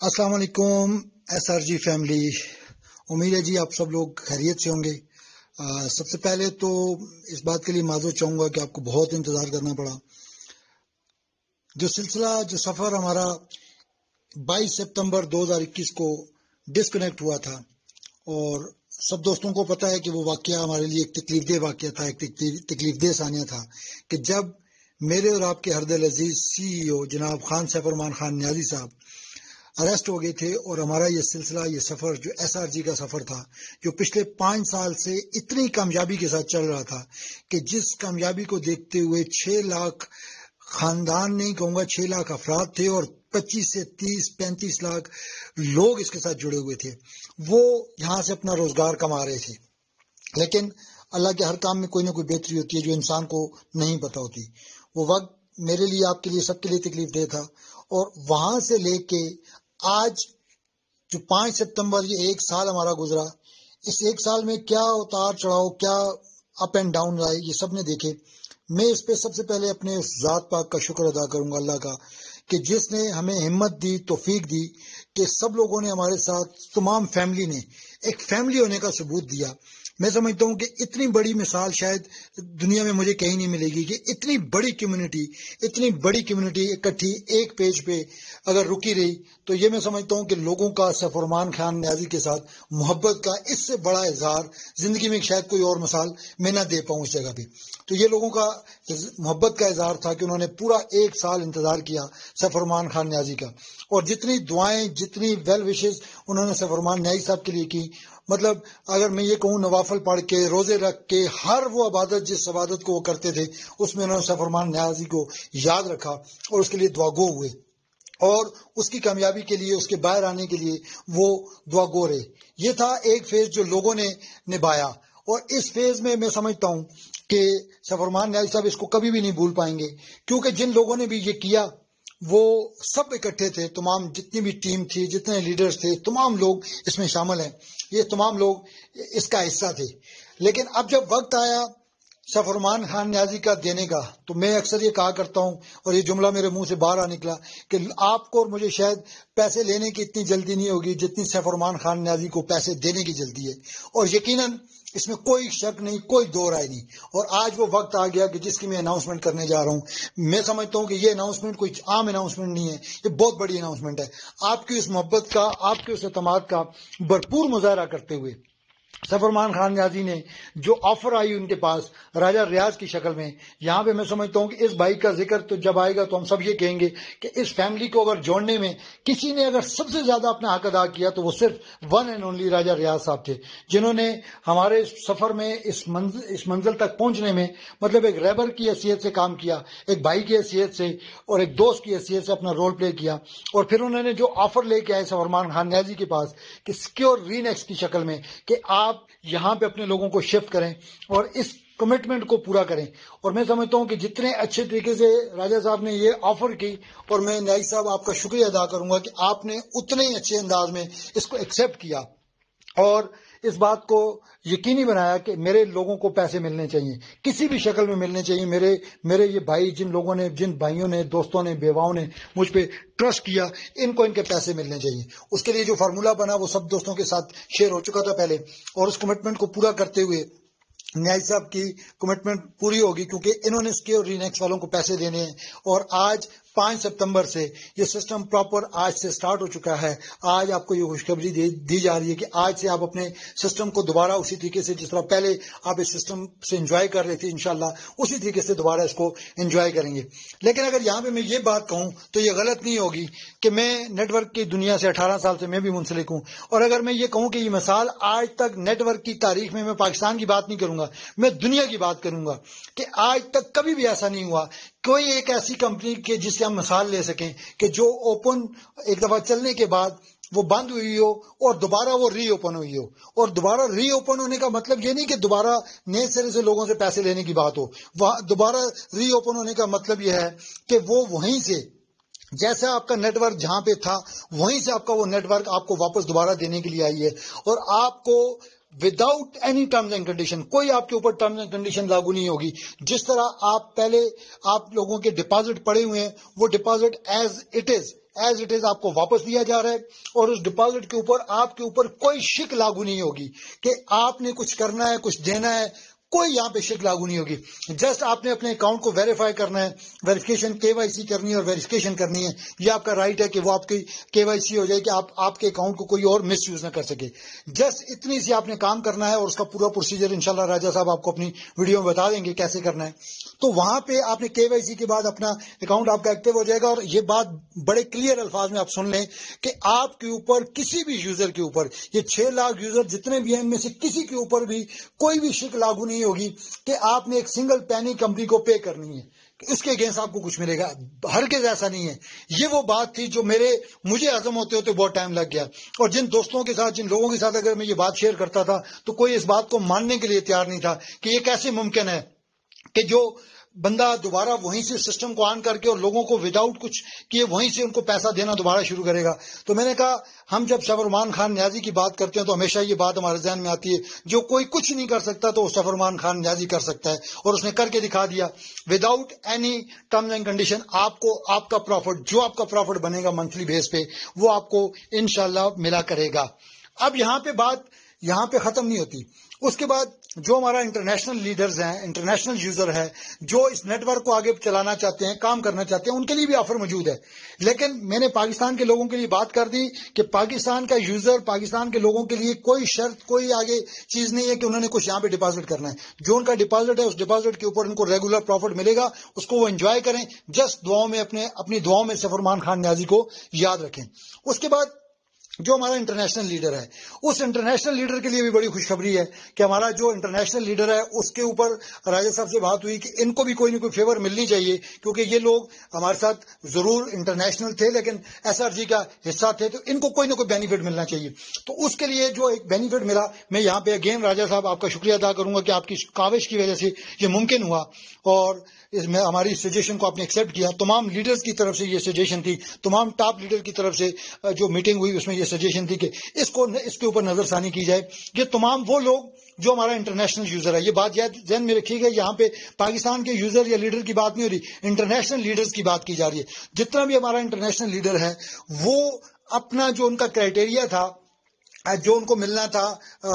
अस्सलाम वालेकुम SRG family. उम्मीद है जी आप सब लोग खैरियत से होंगे। सबसे पहले तो इस बात के लिए माजूर चाहूँगा कि आपको बहुत इंतज़ार करना पड़ा। जो सफ़र हमारा 22 सितंबर 2021 को डिस्कनेक्ट हुआ था, और सब दोस्तों को पता है कि वो वाक़या हमारे लिए एक तकलीफदेह वाक़या था, एक तकलीफदेह सानिया था कि जब मेरे और आपके हरदिल अजीज़ CEO जनाब खान सैफुररहमान खान नियाज़ी साहब अरेस्ट हो गए थे। और हमारा ये सिलसिला, ये सफ़र जो SRG का सफ़र था, जो पिछले 5 साल से इतनी कामयाबी के साथ चल रहा था कि जिस कामयाबी को देखते हुए 6 लाख ख़ानदान, नहीं कहूँगा 6 लाख अफराद थे और 25 से 30-35 लाख लोग इसके साथ जुड़े हुए थे। वो यहाँ से अपना रोज़गार कमा रहे थे, लेकिन अल्लाह के हर काम में कोई ना कोई बेहतरी होती है जो इंसान को नहीं पता होती। वो वक्त मेरे लिए, आपके लिए, सबके लिए तकलीफ दे था। और वहाँ से लेके आज जो 5 सितंबर, ये 1 साल हमारा गुजरा, इस 1 साल में क्या उतार चढ़ाव, क्या अप एंड डाउन आए, ये सब ने देखे। मैं इस पे सबसे पहले अपने उस ज़ात पाक का शुक्र अदा करूंगा, अल्लाह का, कि जिसने हमें हिम्मत दी, तौफीक दी कि सब लोगों ने हमारे साथ, तमाम फैमिली ने एक फैमिली होने का सबूत दिया। मैं समझता हूँ कि इतनी बड़ी मिसाल शायद दुनिया में मुझे कहीं नहीं मिलेगी कि इतनी बड़ी कम्युनिटी इकट्ठी एक पेज पे अगर रुकी रही, तो ये मैं समझता हूँ कि लोगों का सैफुररहमान खान नियाज़ी के साथ मोहब्बत का इससे बड़ा इजहार ज़िंदगी में शायद कोई और मिसाल मैं ना दे पाऊँ इस जगह पे। तो ये लोगों का मोहब्बत का इजहार था कि उन्होंने पूरा 1 साल इंतज़ार किया सैफुररहमान खान नियाज़ी का। और जितनी दुआएं, जितनी वेल विशेस उन्होंने सैफुररहमान नियाज़ी साहब के लिए की, मतलब अगर मैं ये कहूँ नवाफल पढ़ के, रोजे रख के, हर वो इबादत जिस इबादत को वो करते थे उसमें उन्होंने सैफुररहमान नियाज़ी को याद रखा और उसके लिए दुआगो हुए, और उसकी कामयाबी के लिए, उसके बाहर आने के लिए वो दुआगो रहे। ये था एक फेज जो लोगों ने निभाया। और इस फेज में मैं समझता हूँ कि सैफुररहमान नियाज़ी साहब इसको कभी भी नहीं भूल पाएंगे, क्योंकि जिन लोगों ने भी ये किया वो सब इकट्ठे थे। तमाम जितनी भी टीम थी, जितने लीडर्स थे, तमाम लोग इसमें शामिल हैं। ये तमाम लोग इसका हिस्सा थे। लेकिन अब जब वक्त आया सैफुररहमान खान नियाज़ी का देने का, तो मैं अक्सर ये कहा करता हूँ, और ये जुमला मेरे मुंह से बाहर आ निकला, कि आपको और मुझे शायद पैसे लेने की इतनी जल्दी नहीं होगी जितनी सैफुररहमान खान नियाज़ी को पैसे देने की जल्दी है। और यकीनन इसमें कोई शक नहीं, कोई दो राय नहीं। और आज वो वक्त आ गया कि जिसकी मैं अनाउंसमेंट करने जा रहा हूँ। मैं समझता हूँ कि ये अनाउंसमेंट कोई आम अनाउंसमेंट नहीं है, ये बहुत बड़ी अनाउंसमेंट है। आपकी उस मोहब्बत का, आपके उस एतमाद का भरपूर मुजाहरा करते हुए सैफुररहमान खान नियाज़ी ने जो ऑफर आई उनके पास राजा रियाज की शक्ल में, यहाँ पे मैं समझता हूँ कि इस भाई का जिक्र तो जब आएगा तो हम सब ये कहेंगे कि इस फैमिली को अगर जोड़ने में किसी ने अगर सबसे ज्यादा अपना हक अदा किया तो वो सिर्फ one and only Raja Riaz साहब थे, जिन्होंने हमारे सफर में इस मंजिल तक पहुंचने में मतलब एक रैबर की हैसियत से काम किया, एक भाई की हैसियत से और एक दोस्त की हैसियत से अपना रोल प्ले किया। और फिर उन्होंने जो ऑफर लेके आए सैफुररहमान खान नियाज़ी के पास कि सिक्योर रीनेक्स की शक्ल में कि आप यहां पे अपने लोगों को शिफ्ट करें और इस कमिटमेंट को पूरा करें। और मैं समझता हूं कि जितने अच्छे तरीके से राजा साहब ने ये ऑफर की, और मैं नियाज़ी साहब आपका शुक्रिया अदा करूंगा कि आपने उतने ही अच्छे अंदाज में इसको एक्सेप्ट किया और इस बात को यकीनी बनाया कि मेरे लोगों को पैसे मिलने चाहिए, किसी भी शक्ल में मिलने चाहिए। मेरे ये भाई, जिन भाइयों ने, दोस्तों ने, बेवाओं ने मुझ पे ट्रस्ट किया, इनको इनके पैसे मिलने चाहिए। उसके लिए जो फार्मूला बना वो सब दोस्तों के साथ शेयर हो चुका था पहले, और उस कमिटमेंट को पूरा करते हुए नियाज़ी साहब की कमिटमेंट पूरी होगी, क्योंकि इन्होंने सिक्योर रीनेक्स वालों को पैसे देने हैं। और आज 5 सितंबर से ये सिस्टम प्रॉपर आज से स्टार्ट हो चुका है। आज आपको ये खुशखबरी दी जा रही है कि आज से आप अपने सिस्टम को दोबारा उसी तरीके से जिस तरह पहले आप इस सिस्टम से एंजॉय कर रहे थे, इंशाल्लाह उसी तरीके से दोबारा इसको एंजॉय करेंगे। लेकिन अगर यहाँ पे मैं ये बात कहूँ तो ये गलत नहीं होगी कि मैं नेटवर्क की दुनिया से 18 साल से मैं भी मुंसलिक हूँ। और अगर मैं ये कहूँ कि ये मिसाल आज तक नेटवर्क की तारीख में, मैं पाकिस्तान की बात नहीं करूंगा, मैं दुनिया की बात करूंगा, कि आज तक कभी भी ऐसा नहीं हुआ कोई एक ऐसी कंपनी के जिससे हम मिसाल ले सकें कि जो ओपन एक दफा चलने के बाद वो बंद हुई हो और दोबारा वो री ओपन हुई हो। और दोबारा री ओपन होने का मतलब ये नहीं कि दोबारा नए सिरे से लोगों से पैसे लेने की बात हो। वहां दोबारा री ओपन होने का मतलब यह है कि वो वहीं से, जैसा आपका नेटवर्क जहां पे था वहीं से आपका वो नेटवर्क आपको वापस दोबारा देने के लिए आई है। और आपको without any terms and condition, कोई आपके ऊपर टर्म्स एंड कंडीशन लागू नहीं होगी। जिस तरह आप पहले आप लोगों के डिपॉजिट पड़े हुए हैं, वो deposit as it is as it is آپ کو واپس دیا جا رہا ہے، اور اس ڈپازٹ کے اوپر آپ کے اوپر کوئی شک لاگو نہیں ہوگی کہ آپ نے کچھ کرنا ہے، کچھ دینا ہے، کوئی یہاں پہ شک لاگو نہیں ہوگی. جسٹ آپ نے اپنے اکاؤنٹ کو ویریفائی کرنا ہے، ویریفیکیشن KYC کرنی ہے اور ویریفیکیشن کرنی ہے. یہ آپ کا رائٹ ہے کہ وہ آپ کی KYC ہو جائے کہ آپ کے اکاؤنٹ کو کوئی اور مس یوز نہ کر سکے. جسٹ اتنی سی آپ نے کام کرنا ہے، اور اس کا پورا پروسیجر انشاءاللہ راجہ صاحب آپ کو اپنی ویڈیو میں بتا دیں گے کیسے کرنا ہے. تو وہاں پہ آپ نے KYC کے بعد اپنا اکاؤنٹ آپ کا ایکٹیو ہو جائے گا. اور یہ بات بڑے کلیئر الفاظ میں آپ سن لیں کہ آپ کے اوپر کسی بھی یوزر کے اوپر، یہ 6 لاکھ یوزر جتنے بھی ہیں ان میں سے کسی کے اوپر بھی کوئی بھی شک لاگو نہیں ہوگی کہ آپ نے ایک سنگل پینی کمپنی کو پے کرنی ہے کہ اس کے اگینسٹ آپ کو کچھ ملے گا. ہرگز ایسا نہیں ہے. یہ وہ بات تھی جو مجھے ہضم ہوتے ہوتے بہت ٹائم لگ گیا، اور جن دوستوں کے ساتھ، جن لوگوں کے ساتھ اگر میں یہ بات شیئر کرتا تھا تو کوئی اس بات کو ماننے کے لیے تیار نہیں تھا کہ یہ کیسے ممکن ہے کہ جو بندہ دوبارہ وہیں سے سسٹم کو آن کر کے اور لوگوں کو وداؤٹ کچھ کیے وہیں سے ان کو پیسہ دینا دوبارہ شروع کرے گا. تو میں نے کہا ہم جب سفرمان خان نیازی کی بات کرتے ہیں تو ہمیشہ یہ بات ہمارے ذہن میں آتی ہے، جو کوئی کچھ نہیں کر سکتا تو وہ سفرمان خان نیازی کر سکتا ہے، اور اس نے کر کے دکھا دیا without any terms and condition. آپ کو آپ کا پروفٹ، جو آپ کا پروفٹ بنے گا منتھلی بیس پہ، وہ آپ کو انشاءاللہ ملا کرے گا. اب یہاں پہ بات ختم نہیں ہوتی. اس کے بعد جو ہمارا انٹرنیشنل لیڈرز ہیں، انٹرنیشنل یوزر ہے، جو اس نیٹ ورک کو آگے چلانا چاہتے ہیں، کام کرنا چاہتے ہیں، ان کے لیے بھی آفر موجود ہے. لیکن میں نے پاکستان کے لوگوں کے لیے بات کر دی کہ پاکستان کا یوزر، پاکستان کے لوگوں کے لیے کوئی شرط، کوئی آگے چیز نہیں ہے کہ انہوں نے کچھ یہاں پہ ڈپازٹ کرنا ہے. جو ان کا ڈپازٹ ہے، اس ڈپازٹ کے اوپر ان کو ریگولر پروفٹ ملے گا، اس کو وہ انجوائے کریں. جسٹ دعاؤں میں اپنی دعاؤں میں سفرمان خان نیازی کو یاد رکھیں. اس کے بعد جو ہمارا انٹرنیشنل لیڈر ہے، اس انٹرنیشنل لیڈر کے لیے بھی بڑی خوشخبری ہے کہ ہمارا جو انٹرنیشنل لیڈر ہے اس کے اوپر راجہ صاحب سے بات ہوئی کہ ان کو بھی کوئی نہ کوئی فیور ملنی چاہیے، کیونکہ یہ لوگ ہمارے ساتھ ضرور انٹرنیشنل تھے لیکن SRG کا حصہ تھے، تو ان کو کوئی نہ کوئی بینیفٹ ملنا چاہیے. تو اس کے لیے جو ایک بینیفٹ ملا، میں یہاں پہ اگین راجہ صاحب آپ کا شکریہ ادا کروں گا کہ آپ کی کاوش کی وجہ سے یہ ممکن ہوا، اور اس میں ہماری سجیشن کو آپ نے ایکسیپٹ کیا. تمام لیڈرز کی طرف سے یہ سجیشن تھی، تمام ٹاپ لیڈر کی طرف سے جو میٹنگ ہوئی اس میں یہ سجیشن تھی کہ اس کے اوپر نظر ثانی کی جائے. یہ تمام وہ لوگ جو ہمارا انٹرنیشنل یوزر ہے، یہ بات ذہن میں رکھیے گا، یہاں پہ پاکستان کے یوزر یا لیڈر کی بات نہیں ہو رہی، انٹرنیشنل لیڈرز کی بات کی جا رہی ہے. جتنا بھی ہمارا انٹرنیشنل لیڈر ہے وہ اپنا جو ان کا کرائٹیریا تھا، جو ان کو ملنا تھا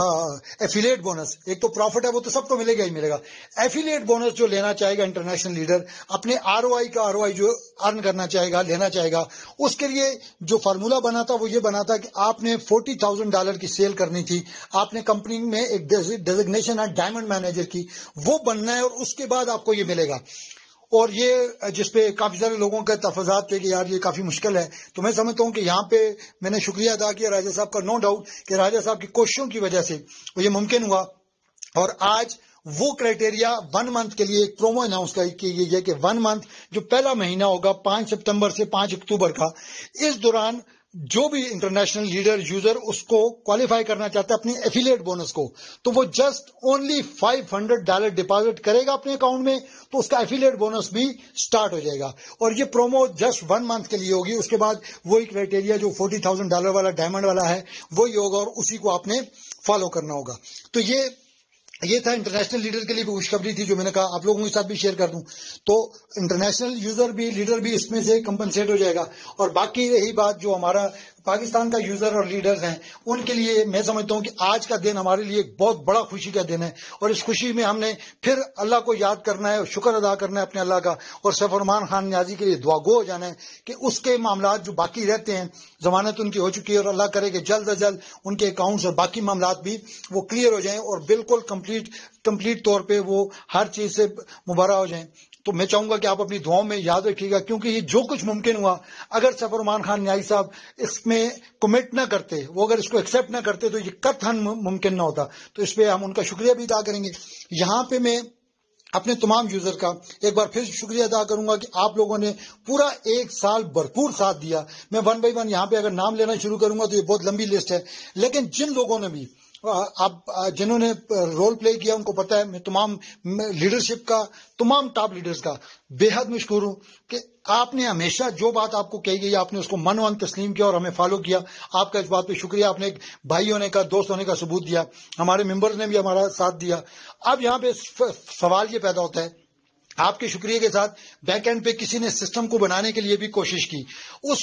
ایفیلیٹ بونس، ایک تو پروفٹ ہے وہ تو سب کو ملے گا ہی ملے گا. ایفیلیٹ بونس جو لینا چاہے گا انٹرنیشنل لیڈر، اپنے ROI جو ارن کرنا چاہے گا، لینا چاہے گا، اس کے لیے جو فارمولا بنا تھا وہ یہ بنا تھا کہ آپ نے $40,000 کی سیل کرنی تھی، آپ نے کمپنی میں ایک ڈیزگنیشن ہے ڈائمنڈ مینیجر کی، وہ بننا ہے، اور اس کے بعد آپ کو یہ ملے گا. اور یہ جس پہ کافی سارے لوگوں کے تفضات تھے کہ یار یہ کافی مشکل ہے، تو میں سمجھتا ہوں کہ یہاں پہ میں نے شکریہ ادا کیا راجہ صاحب کا، نو ڈاؤٹ کہ راجہ صاحب کی کوششوں کی وجہ سے وہ یہ ممکن ہوا. اور آج وہ کرائٹیریا 1 منتھ کے لیے ایک پرومو اناؤنس کی گئی ہے کہ 1 منتھ جو پہلا مہینہ ہوگا 5 ستمبر سے 5 اکتوبر کا، اس دوران جو بھی انٹرنیشنل لیڈر یوزر اس کو کوالیفائی کرنا چاہتا ہے اپنی ایفیلیٹ بونس کو، تو وہ جسٹ اونلی $500 ڈپازٹ کرے گا اپنے اکاؤنٹ میں، تو اس کا ایفیلیٹ بونس بھی سٹارٹ ہو جائے گا. اور یہ پرومو جسٹ 1 منتھ کے لیے ہوگی. اس کے بعد وہی کرائٹیریا جو $40,000 والا ڈائمنڈ والا ہے وہی ہوگا، اور اسی کو آپ نے فالو کرنا ہوگا. تو یہ تھا انٹرنیشنل لیڈر کے لیے بھی خوشخبری تھی جو میں نے کہا آپ لوگوں کے ساتھ بھی شیئر کر دوں. تو انٹرنیشنل یوزر بھی، لیڈر بھی اس میں سے کمپنسیٹ ہو جائے گا. اور باقی رہی بات جو ہمارا پاکستان کا یوزر اور لیڈرز ہیں، ان کے لیے میں سمجھتا ہوں کہ آج کا دن ہمارے لیے ایک بہت بڑا خوشی کا دن ہے، اور اس خوشی میں ہم نے پھر اللہ کو یاد کرنا ہے اور شکر ادا کرنا ہے اپنے اللہ کا، اور سفرمان خان نیازی کے لیے دعا گو ہو جانا ہے کہ اس کے معاملات جو باقی رہتے ہیں، ضمانت ان کی ہو چکی ہے، اور اللہ کرے کہ جلد از جلد ان کے اکاؤنٹس اور باقی معاملات بھی وہ کلیئر ہو جائیں اور بالکل کمپلیٹ طور پہ وہ ہر چیز سے مبرہ ہو جائیں. تو میں چاہوں گا کہ آپ اپنی دعاؤں میں یاد رکھیے گا، کیونکہ یہ جو کچھ ممکن ہوا، اگر سفرمان خان نیازی صاحب اس میں کمٹ نہ کرتے، وہ اگر اس کو ایکسیپٹ نہ کرتے تو یہ قطعاً ممکن نہ ہوتا. تو اس پہ ہم ان کا شکریہ بھی ادا کریں گے. یہاں پہ میں اپنے تمام یوزر کا ایک بار پھر شکریہ ادا کروں گا کہ آپ لوگوں نے پورا 1 سال بھرپور ساتھ دیا. میں 1 بائی 1 یہاں پہ اگر نام لینا شروع کروں گا تو یہ بہت لمبی لسٹ ہے، لیکن جن لوگوں نے بھی جنہوں نے رول پلے کیا ان کو پتہ ہے. میں تمام لیڈرشپ کا، تمام ٹاپ لیڈرز کا بے حد مشکور ہوں کہ آپ نے ہمیشہ جو بات آپ کو کہی گئی آپ نے اس کو من تسلیم کیا اور ہمیں فالو کیا. آپ کا اس بات پہ شکریہ. آپ نے ایک بھائی ہونے کا، دوست ہونے کا ثبوت دیا. ہمارے ممبرز نے بھی ہمارا ساتھ دیا. اب یہاں پہ سوال یہ پیدا ہوتا ہے آپ کے شکریہ کے ساتھ بیک اینڈ پہ کسی نے سسٹم کو بنانے کے لیے بھی کوشش کی. اس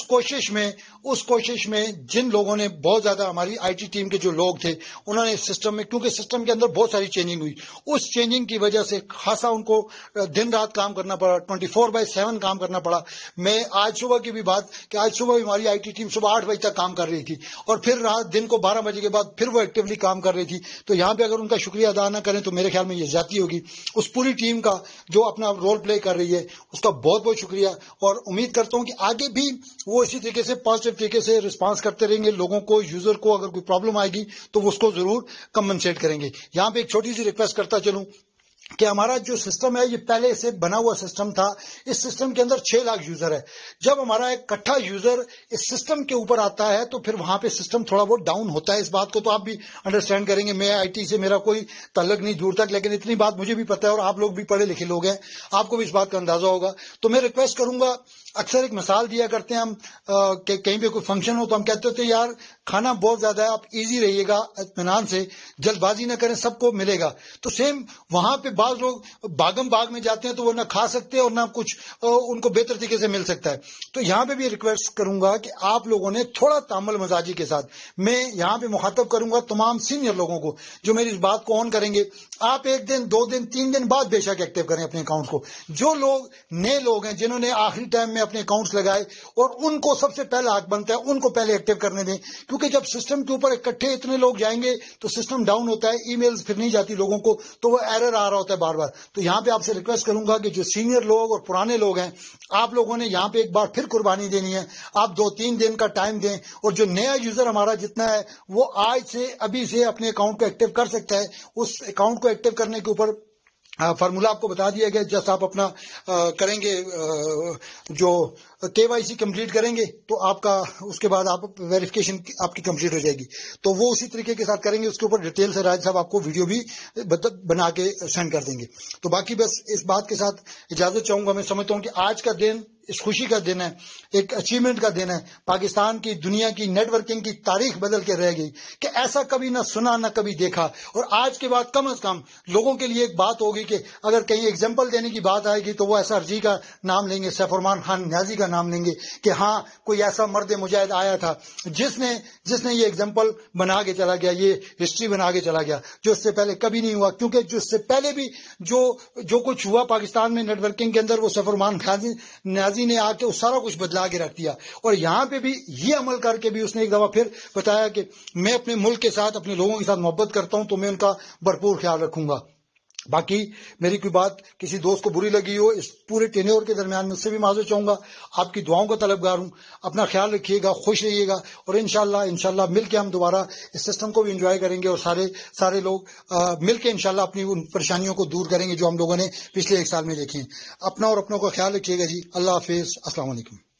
کوشش میں جن لوگوں نے بہت زیادہ ہماری آئی ٹی ٹیم کے جو لوگ تھے انہوں نے سسٹم میں، کیونکہ سسٹم کے اندر بہت ساری چینجنگ ہوئی، اس چینجنگ کی وجہ سے خاصا ان کو دن رات کام کرنا پڑا، 24/7 کام کرنا پڑا. میں آج صبح کی بھی بات کہ آج صبح ہماری آئی ٹی ٹیم صبح 8 بجے تک کام کر رہی تھی اور پھر رات دن کو 12 بجے کے بعد پھر وہ ایکٹیولی کام کر رہی تھی. تو یہاں پہ اگر ان کا شکریہ ادا نہ کریں تو میرے خیال میں یہ زیادتی ہوگی. اس پوری ٹیم کا جو اپنا رول پلے کر رہی ہے اس کا بہت بہت شکریہ، اور امید کرتا ہوں کہ آگے بھی وہ اسی طریقے سے پازیٹیو طریقے سے رسپانس کرتے رہیں گے. لوگوں کو، یوزر کو اگر کوئی پرابلم آئے گی تو وہ اس کو ضرور کمپنسیٹ کریں گے. یہاں پہ ایک چھوٹی سی ریکویسٹ کرتا چلوں کہ ہمارا جو سسٹم ہے یہ پہلے سے بنا ہوا سسٹم تھا. اس سسٹم کے اندر 6 لاکھ یوزر ہے. جب ہمارا ایک کٹھا یوزر اس سسٹم کے اوپر آتا ہے تو پھر وہاں پہ سسٹم تھوڑا بہت ڈاؤن ہوتا ہے. اس بات کو تو آپ بھی انڈرسٹینڈ کریں گے. میں آئی ٹی سے میرا کوئی تعلق نہیں دور تک، لیکن اتنی بات مجھے بھی پتا ہے اور آپ لوگ بھی پڑھے لکھے لوگ ہیں، آپ کو بھی اس بات کا اندازہ ہوگا. تو میں ریکویسٹ کروں گا، اکثر ایک مثال دیا کرتے ہیں ہم کہ کہیں پہ کوئی فنکشن ہو تو ہم کہتے ہوتے ہیں یار کھانا بہت زیادہ ہے، آپ ایزی رہیے گا، اطمینان سے، جلد بازی نہ کریں، سب کو ملے گا. تو سیم وہاں پہ بعض لوگ باغم باغ میں جاتے ہیں تو وہ نہ کھا سکتے اور نہ کچھ ان کو بہتر طریقے سے مل سکتا ہے. تو یہاں پہ بھی ریکویسٹ کروں گا کہ آپ لوگوں نے تھوڑا تامل مزاجی کے ساتھ، میں یہاں پہ مخاطب کروں گا تمام سینئر لوگوں کو جو میری اس بات کو آن کریں گے. آپ 1 دن 2 دن 3 دن بعد بے شک ایکٹیو کریں اپنے اکاؤنٹ کو. جو لوگ نئے لوگ ہیں جنہوں نے آخری ٹائم میں اپنے اکاؤنٹس لگائے اور ان کو سب سے پہلا حق بنتا ہے ان کو پہلے ایکٹیو کرنے دیں، کیونکہ جب سسٹم کے اوپر اکٹھے اتنے لوگ جائیں گے تو سسٹم ڈاؤن ہوتا ہے، ای میلز پھر نہیں جاتی لوگوں کو، تو وہ ایرر آ رہا ہوتا ہے بار بار. تو یہاں پہ آپ سے ریکویسٹ کروں گا کہ جو سینئر لوگ اور پرانے لوگ ہیں آپ لوگوں نے یہاں پہ ایک بار پھر قربانی دینی ہے. آپ 2-3 دن کا ٹائم دیں، اور جو نیا یوزر ہمارا جتنا ہے وہ آج سے ابھی سے اپنے اکاؤنٹ کو ایکٹیو کر سکتا ہے. اس اکاؤنٹ کو ایکٹیو کرنے کے اوپر فارمولا آپ کو بتا دیا گیا. جیسا آپ اپنا کریں گے جو KYC کمپلیٹ کریں گے تو آپ کا اس کے بعد آپ ویریفیکیشن آپ کی کمپلیٹ ہو جائے گی. تو وہ اسی طریقے کے ساتھ کریں گے. اس کے اوپر ڈیٹیل سے راج صاحب آپ کو ویڈیو بھی بنا کے سینڈ کر دیں گے. تو باقی بس اس بات کے ساتھ اجازت چاہوں گا. میں سمجھتا ہوں کہ آج کا دن اس خوشی کا دن ہے، ایک اچیومنٹ کا دن ہے. پاکستان کی، دنیا کی نیٹ ورکنگ کی تاریخ بدل کے رہ گئی کہ ایسا کبھی نہ سنا نہ کبھی دیکھا. اور آج کے بعد کم از کم لوگوں کے لیے ایک بات ہوگی کہ اگر کہیں ایگزامپل دینے کی بات آئے گی تو وہ ایسا ارجی کا نام لیں گے، سیف الرحمان خان نیازی کا نام لیں گے کہ ہاں کوئی ایسا مرد مجاہد آیا تھا جس نے یہ ایگزامپل بنا کے چلا گیا، یہ ہسٹری بنا کے چلا گیا، جو اس سے پہلے کبھی نہیں ہوا. کیونکہ جو اس سے پہلے بھی جو کچھ ہوا پاکستان میں نیٹ ورکنگ کے اندر، وہ سیف الرحمان خان نیازی نے آ کے سارا کچھ بدلا کے رکھ دیا. اور یہاں پہ بھی یہ عمل کر کے بھی اس نے ایک دفعہ پھر بتایا کہ میں اپنے ملک کے ساتھ، اپنے لوگوں کے ساتھ محبت کرتا ہوں تو میں ان کا بھرپور خیال رکھوں گا. باقی میری کوئی بات کسی دوست کو بری لگی ہو اس پورے ٹینیور کے درمیان میں، اس سے بھی معذرت چاہوں گا. آپ کی دعاؤں کا طلبگار ہوں. اپنا خیال رکھیے گا، خوش رہیے گا، اور انشاءاللہ مل کے ہم دوبارہ اس سسٹم کو بھی انجوائے کریں گے، اور سارے لوگ مل کے انشاءاللہ اپنی ان پریشانیوں کو دور کریں گے جو ہم لوگوں نے پچھلے 1 سال میں دیکھی ہیں. اپنا اور اپنوں کا خیال رکھیے گا جی. اللہ حافظ. السلام علیکم.